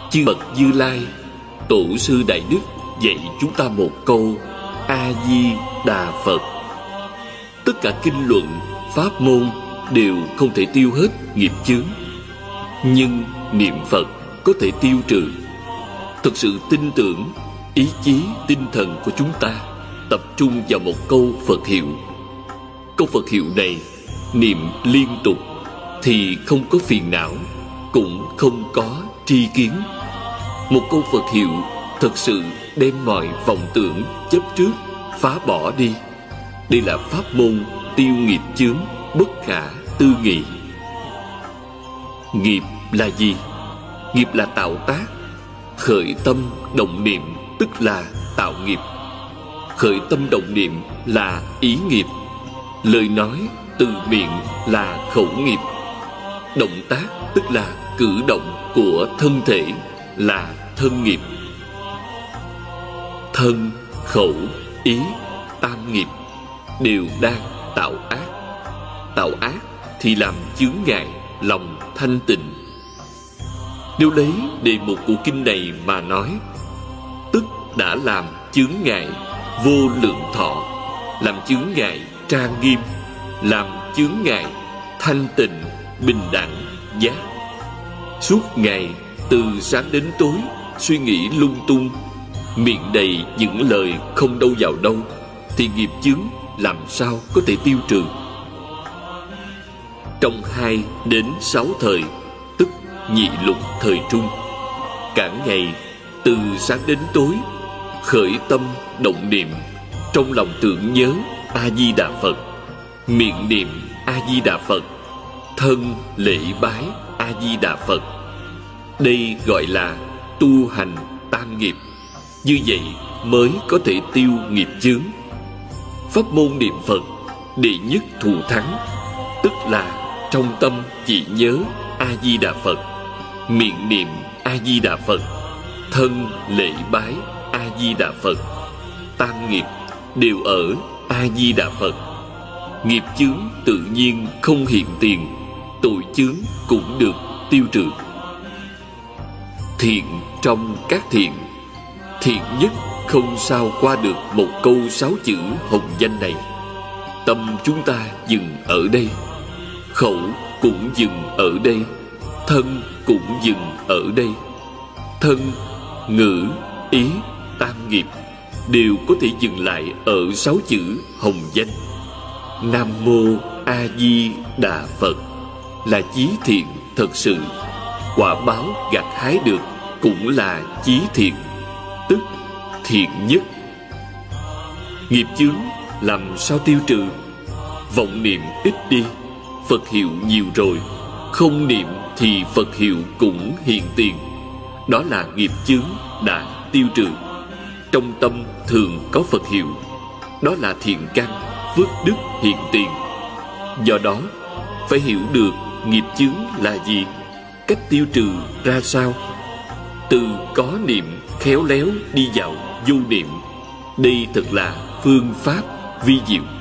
Chư bậc Như Lai, Tổ sư Đại Đức dạy chúng ta một câu: A Di Đà Phật. Tất cả kinh luận, pháp môn đều không thể tiêu hết nghiệp chướng, nhưng niệm Phật có thể tiêu trừ. Thực sự tin tưởng, ý chí tinh thần của chúng ta tập trung vào một câu Phật hiệu. Câu Phật hiệu này niệm liên tục thì không có phiền não, cũng không có tri kiến. Một câu Phật hiệu thực sự đem mọi vọng tưởng chấp trước phá bỏ đi. Đây là pháp môn tiêu nghiệp chướng bất khả tư nghị. Nghiệp là gì? Nghiệp là tạo tác. Khởi tâm động niệm tức là tạo nghiệp. Khởi tâm động niệm là ý nghiệp. Lời nói từ miệng là khẩu nghiệp. Động tác tức là cử động của thân thể là thân nghiệp. Thân, khẩu, ý, tam nghiệp đều đang tạo ác. Tạo ác thì làm chướng ngại lòng thanh tịnh. Nếu lấy đề mục của kinh này mà nói, tức đã làm chướng ngại vô lượng thọ, làm chướng ngại trang nghiêm, làm chướng ngại thanh tịnh, bình đẳng, giác. Suốt ngày từ sáng đến tối suy nghĩ lung tung, miệng đầy những lời không đâu vào đâu, thì nghiệp chướng làm sao có thể tiêu trừ? Trong 2 đến 6 thời, tức nhị lục thời trung, cả ngày từ sáng đến tối khởi tâm động niệm, trong lòng tưởng nhớ A Di Đà Phật, miệng niệm A Di Đà Phật, thân lễ bái A Di Đà Phật. Đây gọi là tu hành tam nghiệp. Như vậy mới có thể tiêu nghiệp chướng. Pháp môn niệm Phật đệ nhất thù thắng, tức là trong tâm chỉ nhớ A Di Đà Phật, miệng niệm A Di Đà Phật, thân lễ bái A Di Đà Phật. Tam nghiệp đều ở A Di Đà Phật. Nghiệp chướng tự nhiên không hiện tiền, tội chướng cũng được tiêu trừ. Thiện trong các thiện, thiện nhất không sao qua được một câu 6 chữ hồng danh này. Tâm chúng ta dừng ở đây, khẩu cũng dừng ở đây, thân cũng dừng ở đây. Thân, ngữ, ý, tam nghiệp đều có thể dừng lại ở 6 chữ hồng danh. Nam Mô A Di Đà Phật là chí thiện thật sự. Quả báo gặt hái được cũng là chí thiện, tức thiện nhất. Nghiệp chướng làm sao tiêu trừ? Vọng niệm ít đi, Phật hiệu nhiều rồi. Không niệm thì Phật hiệu cũng hiện tiền. Đó là nghiệp chướng đã tiêu trừ. Trong tâm thường có Phật hiệu, đó là thiện căn, phước đức hiện tiền. Do đó phải hiểu được nghiệp chướng là gì, cách tiêu trừ ra sao. Từ có niệm khéo léo đi vào vô niệm. Đây thật là phương pháp vi diệu.